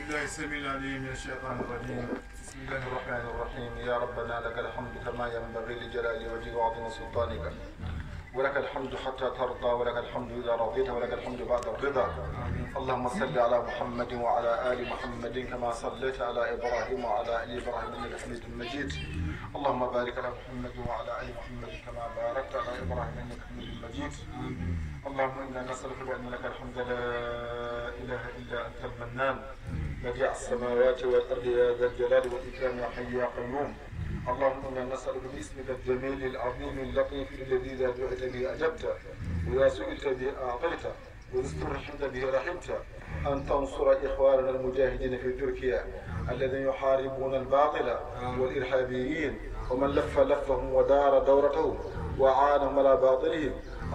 بالله السميع العليم من الشيطان الرجيم. بسم الله الرحمن الرحيم. يا ربنا لك الحمد كما ينبغي لجلال وجهك وعظيم سلطانك، ولك الحمد حتى ترضى، ولك الحمد إذا رضيت، ولك الحمد بعد الرضا. اللهم صل على محمد وعلى آل محمد كما صليت على إبراهيم وعلى آل إبراهيم إنك حميد مجيد. اللهم بارك على محمد وعلى آل محمد كما باركت على إبراهيم إنك حميد مجيد. اللهم إنا نسألك بأن لك الحمد لا إله إلا أنت المنان بديع السماوات والأرض يا ذا الجلال والإكرام يا حي يا قيوم. اللهم إنا نسألك باسمك الجميل العظيم اللطيف الذي إذا دعيت به أجبت، وإذا سئلت به أعطيت، وإذا استرحمت به رحمت، أن تنصر إخواننا المجاهدين في تركيا الذين يحاربون الباطل والإرهابيين ومن لف لفهم ودار دورتهم وعانهم على باطلهم.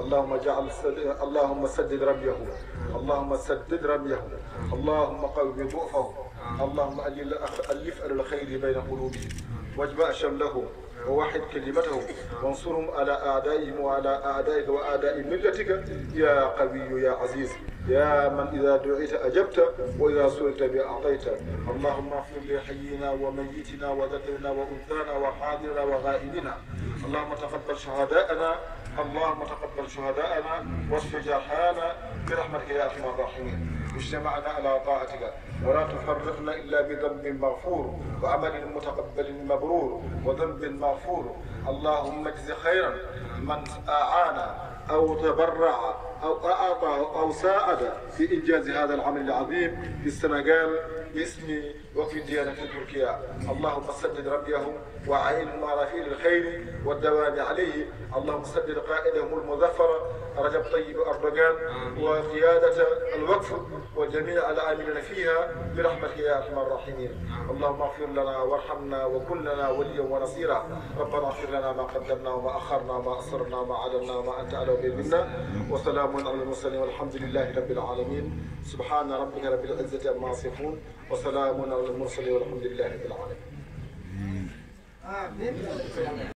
اللهم سدد رميهم، اللهم سدد رميهم، اللهم قوي ضعفهم، اللهم ألف الخير بين قلوبهم واجمع شملهم ووحد كلمتهم وانصرهم على أعدائهم وعلى أعدائك وأعداء ملتك يا قوي يا عزيز يا من إذا دعيت أجبت وإذا سئلت بأعطيت. اللهم اغفر لحينا وميتنا وذكرنا وأنثانا وحاضرنا وغائبنا. اللهم تقبل شهداءنا، اللهم تقبل شهداءنا واشف جرحانا برحمتك يا أرحم الراحمين. اجتمعنا على طاعتك ولا تفرقنا إلا بذنب مغفور وعمل متقبل مبرور وذنب مغفور. اللهم اجز خيرا من أعان أو تبرع أو أعطى أو ساعد في إنجاز هذا العمل العظيم في السنغال باسم وقف الديانة في تركيا. اللهم سدد ربيهم وعينهم على فعل الخير والدوام عليه. اللهم سدد قائدهم المظفر رجب طيب أردوغان وقيادة الوقف وجميع العاملين فيها برحمتك يا أرحم الراحمين. اللهم اغفر لنا وارحمنا وكن لنا وليا ونصيرا. ربنا اغفر لنا ما قدمنا وما أخرنا وما أسررنا وما أعلنا وما أنت أعلم به منا. وسلام على المرسلين والحمد لله رب العالمين. سبحان ربك رب العزة عما يصفون وسلام على المرسلين والحمد لله رب العالمين.